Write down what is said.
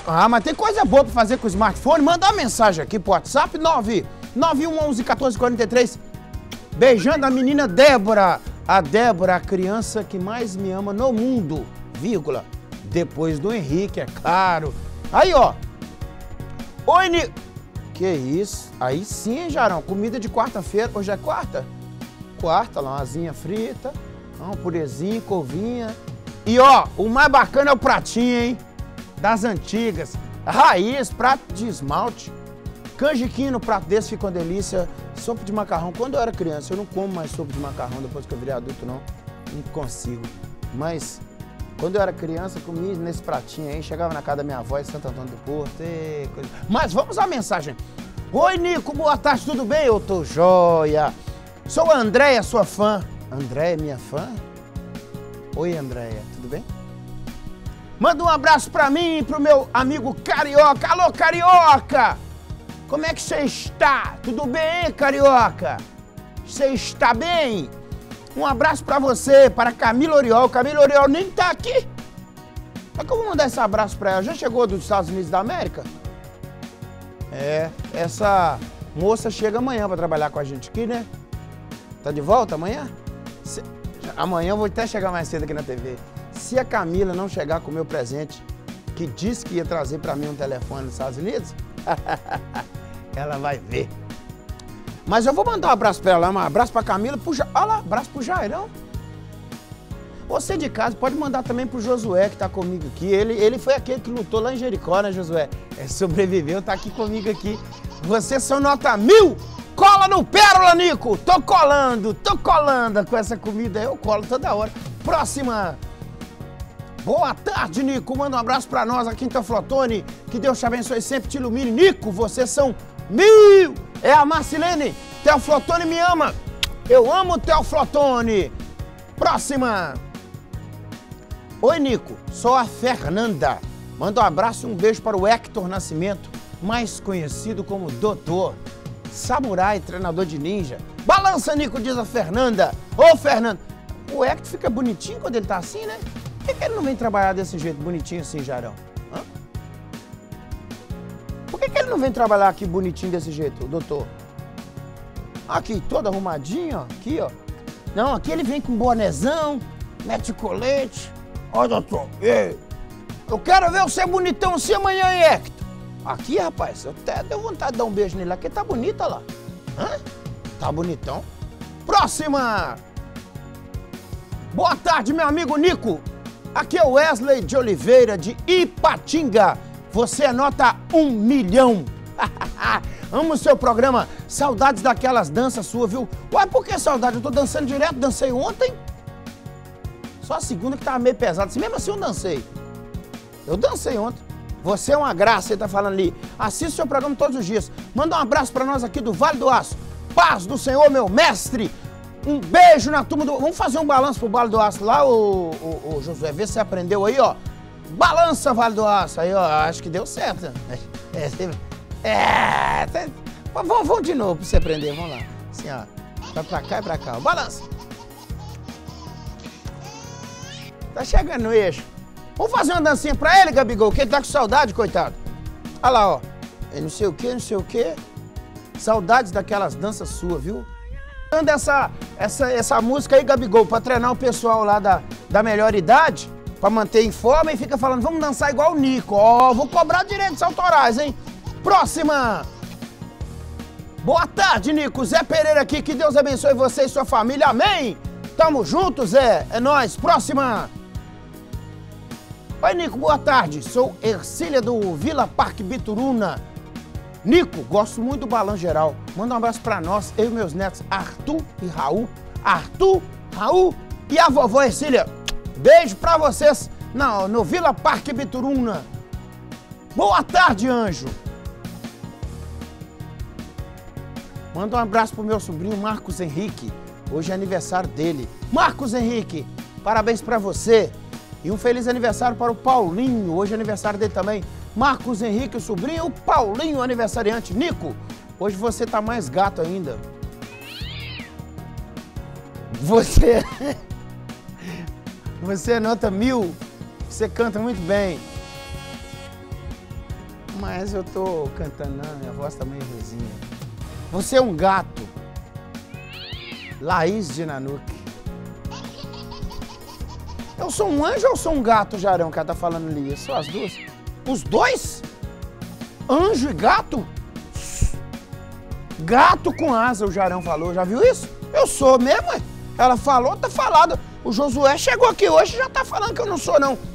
Ah, mas tem coisa boa pra fazer com o smartphone. Manda uma mensagem aqui pro WhatsApp, 991111443. Beijando a menina Débora. A Débora, a criança que mais me ama no mundo, vírgula. Depois do Henrique, é claro. Aí, ó. Oi, Nico. Que isso? Aí sim, hein, Jarão? Comida de quarta-feira. Hoje é quarta? Quarta, lá, uma asinha frita, um purezinho, couvinha. E, ó, o mais bacana é o pratinho, hein? Das antigas. Raiz, prato de esmalte. Canjiquinho no prato desse fica uma delícia. Sopa de macarrão. Quando eu era criança, eu não como mais sopa de macarrão depois que eu virei adulto, não. Não consigo. Mas, quando eu era criança, eu comia nesse pratinho aí. Chegava na casa da minha avó em Santo Antônio do Porto. Coisa... Mas vamos à mensagem. Oi, Nico. Boa tarde, tudo bem? Eu tô joia. Sou a Andréia, sua fã. Andréia, minha fã? Oi, Andréia. Tudo bem? Manda um abraço pra mim e pro meu amigo Carioca. Alô, Carioca! Como é que você está? Tudo bem, Carioca? Você está bem? Um abraço pra você, para Camila Oriol. Camila Oriol nem tá aqui. Como é que eu vou mandar esse abraço pra ela? Já chegou dos Estados Unidos da América? É, essa moça chega amanhã pra trabalhar com a gente aqui, né? Tá de volta amanhã? Amanhã eu vou até chegar mais cedo aqui na TV. Se a Camila não chegar com o meu presente, que disse que ia trazer pra mim um telefone dos Estados Unidos, ela vai ver. Mas eu vou mandar um abraço pra ela, um abraço pra Camila, olha lá, abraço pro Jairão. Você de casa pode mandar também pro Josué, que tá comigo aqui. Ele foi aquele que lutou lá em Jericó, né, Josué? Sobreviveu, tá aqui comigo aqui. Vocês são nota 1000! Cola no Pérola, Nico! Tô colando com essa comida, eu colo toda hora. Próxima! Boa tarde, Nico. Manda um abraço pra nós aqui em Teoflotone. Que Deus te abençoe sempre, te ilumine. Nico, vocês são 1000! É a Marcilene. Teoflotone me ama. Eu amo Teoflotone. Próxima. Oi, Nico. Sou a Fernanda. Manda um abraço e um beijo para o Hector Nascimento, mais conhecido como Doutor. Samurai, treinador de ninja. Balança, Nico, diz a Fernanda. Ô, Fernanda. O Hector fica bonitinho quando ele tá assim, né? Por que ele não vem trabalhar desse jeito, bonitinho assim, Jarão? Hã? Por que ele não vem trabalhar aqui bonitinho desse jeito, doutor? Aqui, todo arrumadinho, ó. Aqui, ó. Não, aqui ele vem com bonezão, mete colete. Ó, doutor, eu quero ver você bonitão assim amanhã, hein, Hector? Aqui, rapaz, eu até deu vontade de dar um beijo nele. Aqui tá bonita lá. Hã? Tá bonitão. Próxima! Boa tarde, meu amigo Nico. Aqui é o Wesley de Oliveira, de Ipatinga. Você é nota 1 milhão. Amo o seu programa. Saudades daquelas danças suas, viu? Ué, por que saudade? Eu tô dançando direto, dancei ontem. Só a segunda que tava meio pesada. Mesmo assim eu dancei. Eu dancei ontem. Você é uma graça, ele tá falando ali. Assiste o seu programa todos os dias. Manda um abraço pra nós aqui do Vale do Aço. Paz do Senhor, meu mestre. Um beijo na turma do... Vamos fazer um balanço pro Vale do Aço lá, ô Josué. Vê se você aprendeu aí, ó. Balança, Vale do Aço. Aí, ó, acho que deu certo. Vamos de novo pra você aprender. Vamos lá. Assim, ó. Vai pra cá e pra cá. Balança. Tá chegando no eixo. Vamos fazer uma dancinha pra ele, Gabigol, que ele tá com saudade, coitado. Olha lá, ó. É não sei o quê, não sei o quê. Saudades daquelas danças suas, viu? Essa música aí, Gabigol, pra treinar o pessoal lá da melhor idade, pra manter em forma, e fica falando, vamos dançar igual o Nico. Ó, vou cobrar direitos autorais, hein? Próxima! Boa tarde, Nico. Zé Pereira aqui, que Deus abençoe você e sua família. Amém! Tamo junto, Zé. É nóis. Próxima! Oi, Nico, boa tarde. Sou Ercília do Vila Parque Bituruna. Nico, gosto muito do Balão Geral. Manda um abraço pra nós, eu e meus netos, Arthur e Raul. Arthur, Raul e a vovó Ercília. Beijo pra vocês no Vila Parque Bituruna. Boa tarde, anjo. Manda um abraço pro meu sobrinho Marcos Henrique. Hoje é aniversário dele. Marcos Henrique, parabéns pra você. E um feliz aniversário para o Paulinho. Hoje é aniversário dele também. Marcos Henrique, o sobrinho, o Paulinho, o aniversariante. Nico, hoje você tá mais gato ainda. Você é nota 1000. Você canta muito bem. Mas eu tô cantando, não, minha voz tá meio ruizinha. Você é um gato. Laís de Nanuque. Eu sou um anjo ou sou um gato, Jarão, que ela tá falando ali? Eu sou as duas? Os dois? Anjo e gato? Gato com asa, o Jarão falou. Já viu isso? Eu sou mesmo, ué. Ela falou, tá falado. O Josué chegou aqui hoje e já tá falando que eu não sou, não.